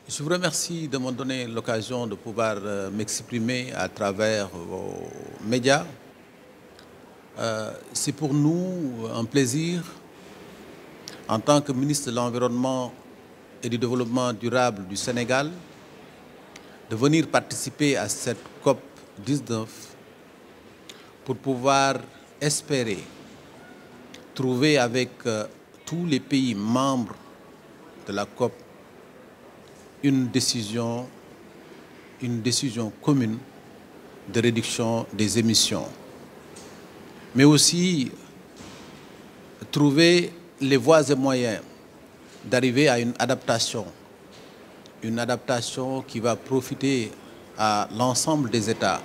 Je vous remercie de me donner l'occasion de pouvoir m'exprimer à travers vos médias. C'est pour nous un plaisir, en tant que ministre de l'Environnement et du Développement durable du Sénégal, de venir participer à cette COP19 pour pouvoir espérer trouver avec tous les pays membres de la COP une décision commune de réduction des émissions, mais aussi trouver les voies et moyens d'arriver à une adaptation qui va profiter à l'ensemble des États,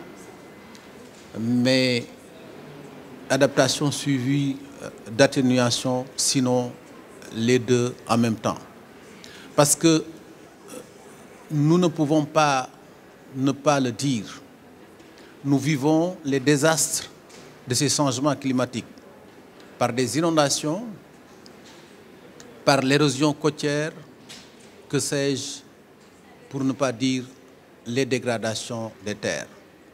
mais adaptation suivie d'atténuation, sinon les deux en même temps. Parce que nous ne pouvons pas ne pas le dire. Nous vivons les désastres de ces changements climatiques par des inondations, par l'érosion côtière, que sais-je, pour ne pas dire les dégradations des terres.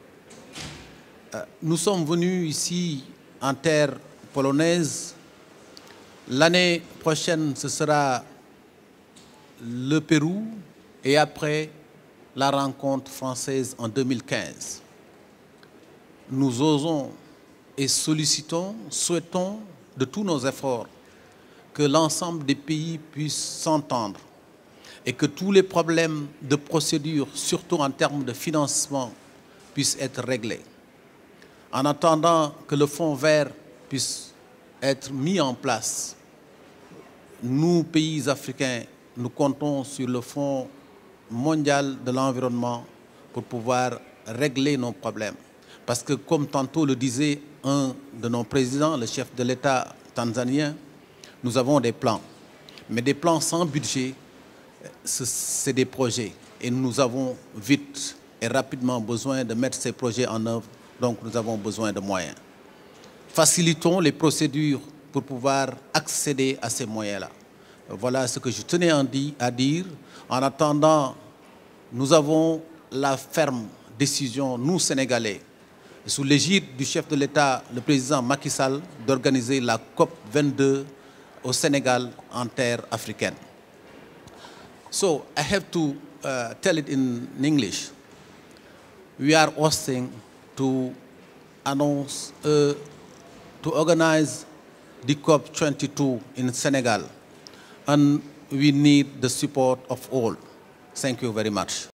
Nous sommes venus ici en terre polonaise. L'année prochaine, ce sera le Pérou et après la rencontre française en 2015. Nous osons et sollicitons, souhaitons de tous nos efforts que l'ensemble des pays puissent s'entendre et que tous les problèmes de procédure, surtout en termes de financement, puissent être réglés. En attendant que le fonds vert puisse être mis en place, nous, pays africains, nous comptons sur le Fonds mondial de l'environnement pour pouvoir régler nos problèmes. Parce que, comme tantôt le disait un de nos présidents, le chef de l'État tanzanien, nous avons des plans. Mais des plans sans budget, c'est des projets. Et nous avons vite et rapidement besoin de mettre ces projets en œuvre. Donc nous avons besoin de moyens. Facilitons les procédures pour pouvoir accéder à ces moyens-là. Voilà ce que je tenais à dire. En attendant, nous avons la ferme décision, nous Sénégalais, sous l'égide du chef de l'État, le président Macky Sall, d'organiser la COP22 au Sénégal en terre africaine. So I have to tell it in English. We are hosting to announce, to organize the COP22 in Senegal. And we need the support of all. Thank you very much.